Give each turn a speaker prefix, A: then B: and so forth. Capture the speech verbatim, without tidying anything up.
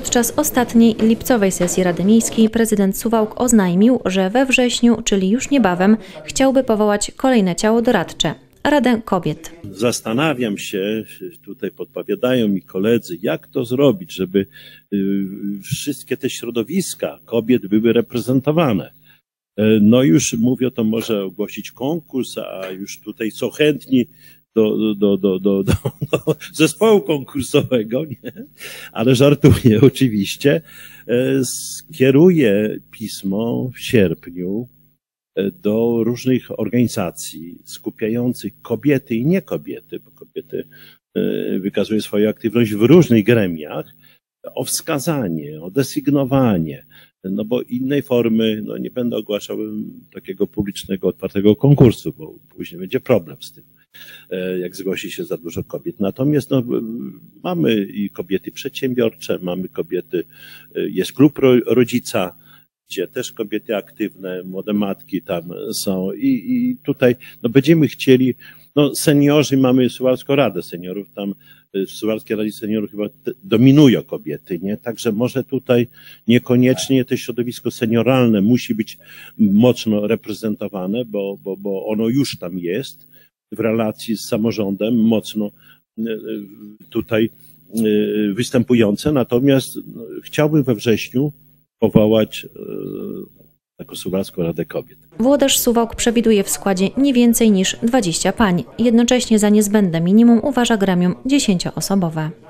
A: Podczas ostatniej lipcowej sesji Rady Miejskiej prezydent Suwałk oznajmił, że we wrześniu, czyli już niebawem, chciałby powołać kolejne ciało doradcze – Radę Kobiet.
B: Zastanawiam się, tutaj podpowiadają mi koledzy, jak to zrobić, żeby wszystkie te środowiska kobiet były reprezentowane. No już mówię, to może ogłosić konkurs, a już tutaj są chętni do, do, do, do, do, do zespołu konkursowego, nie? Ale żartuję oczywiście. Skieruję pismo w sierpniu do różnych organizacji skupiających kobiety i nie kobiety, bo kobiety wykazują swoją aktywność w różnych gremiach, o wskazanie, o desygnowanie, no bo innej formy, no nie będę ogłaszał takiego publicznego, otwartego konkursu, bo później będzie problem z tym, jak zgłosi się za dużo kobiet. Natomiast no, mamy i kobiety przedsiębiorcze, mamy kobiety, jest klub rodzica, gdzie też kobiety aktywne, młode matki tam są i, i tutaj no będziemy chcieli, no seniorzy, mamy Suwalską Radę Seniorów, tam w Suwalskiej Radzie Seniorów chyba dominują kobiety, nie? Także może tutaj niekoniecznie to środowisko senioralne musi być mocno reprezentowane, bo, bo, bo ono już tam jest w relacji z samorządem mocno tutaj występujące, natomiast chciałbym we wrześniu powołać taką Suwalską Radę Kobiet.
A: Włodarz Suwałk przewiduje w składzie nie więcej niż dwadzieścia pań. Jednocześnie za niezbędne minimum uważa gremium dziesięcioosobowe.